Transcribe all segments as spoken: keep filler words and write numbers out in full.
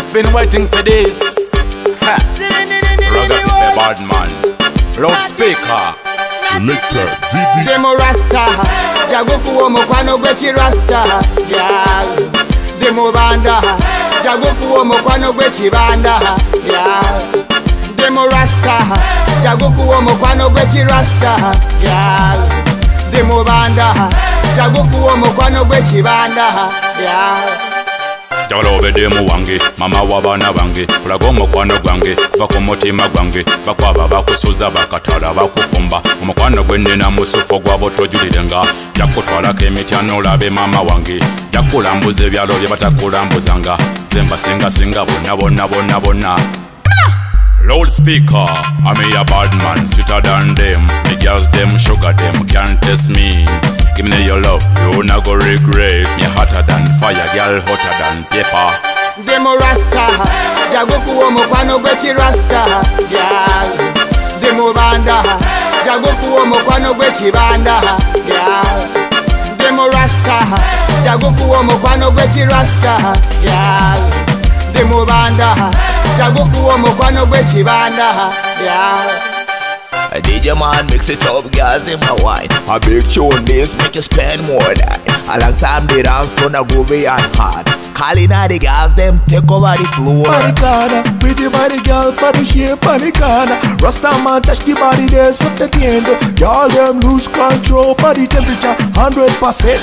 been waiting for this. Ha. Ragga is a bad man. Loudspeaker. Selector didi. Demo rasta, jago kuwo mukwano gwechi rasta. Yeah. Demo banda, jago kuwo mukwano gwechi banda. Yeah. Demo rasta, jago kuwo mukwano gwechi rasta. Yeah. Demo banda, jago kuwo mukwano gwechi banda. Yeah. Jalobe demu wange, mama wabana bange, kulaga omukwano gwange, va ku mutima gwange, bakwaba bakusuza bakatala bakufumba, omukwano gwe nnina musufo gwabo tojulirenga, jakutwalako emityano olabe mama wange, jakulambuza ebyalo bye batakulambuzanga, ze mbasingasinga bonna bonna bonna bonna. Loudspeaker, I'm a bad man, sweeter than them. The girls them sugar them, can't test me. Give me your love, you not go regret. Me hotter than fire, girl hotter than paper. Demo rasta, jago kuwo mukwano gwechi rasta. Yeah. Demo banda, jago kuwo mukwano gwechi banda. Yeah. Demo rasta, jago kuwo mukwano gwechi rasta. Yeah. Demo banda, jago kuwo mukwano gwechi banda. Yeah. D J man mix it up, girls in my wine. A big tune this make you spend more than a long time they dance from a groovy and hard. Calling all the girls, them take over the floor. Maricana, pretty body girl, body shape, maricana. Rasta man touch the body there, set the end. Girl them lose control, body temperature hundred percent.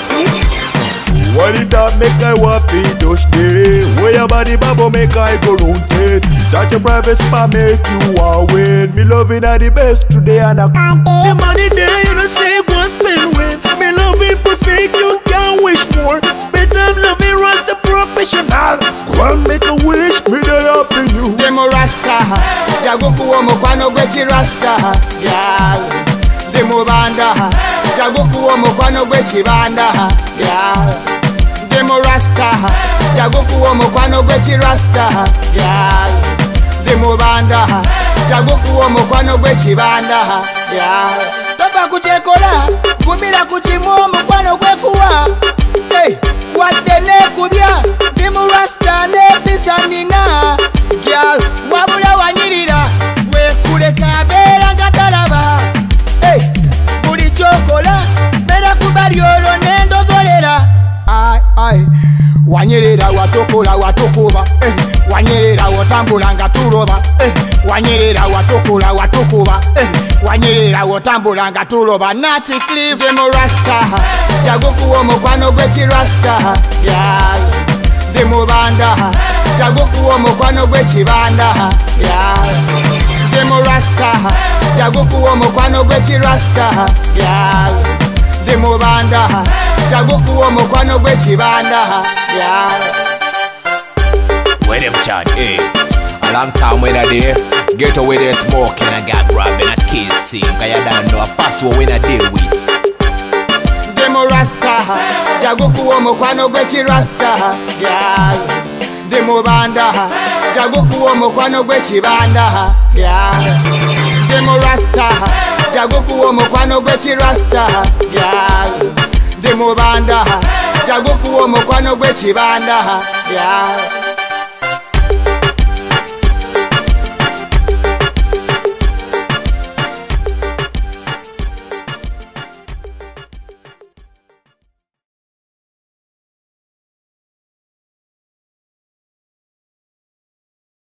What it that make I want to touch day? Where your body bubble make I go rotate. Touch your private spot make you win. Me loving are the best today and I can't. The money there you don't say go spend with. Me loving perfect you can't wish more. Better I'm loving rasta professional. Go and make a wish me there for you. Demo rasta, jago kuwo mukwano gwechi rasta. Yeah. Demo banda, jago kuwo mukwano gwechi banda. Yeah. Demo rasta, jago kuwo mukwano gwechi rasta. Yeah. Demo banda, jago kuwo mukwano gwechi banda. Yeah. Topa kuchekola, kumira kuchimu mukwano gwekuwa. Hey, watene kubya, demo rasta ne pisanina. Girl, wabula wanyirira, we kuleka bera ngatalaba. Hey, buli chokola, bera kubaliolo nendo zolera. Ay, ay, wanyerera watokola watokoba. Eh, wanyerera watambula nga tuloba. Eh, wanyerera watokola watokoba. Eh, wanyerera watambula nga tuloba. Natty Cliff demo rasta, jago kuwo mukwano gwechi rasta. Yeah. Demo banda, jago kuwo mukwano gwechi banda. Yeah. Demo rasta, jago kuwo mukwano gwechi rasta. Yeah. Demo banda, jago kuwo mukwano gwechi banda. Yeah. Where them chat, eh? A long time when I there, get away there smoking and got grabbing a kissing. Cause you don't know a password when I deal with. Demo rasta, jago kuwo mukwano gwechi rasta. Yeah. Demo banda, jago kuwo mukwano gwechi banda. Yeah. Demo rasta, jago kuwo mukwano gwechi rasta. Yeah. Demo banda, jago kuwo mukwano gwechi banda. Yeah.